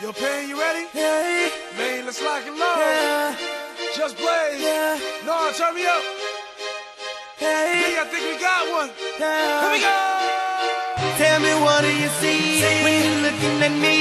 Yo, Pain, you ready? Yeah. Man, let's lock and load. Yeah. Just blaze. Yeah. No, turn me up. Hey. I think we got one. Yeah. Here we go. Tell me, what do you see when you're looking at me?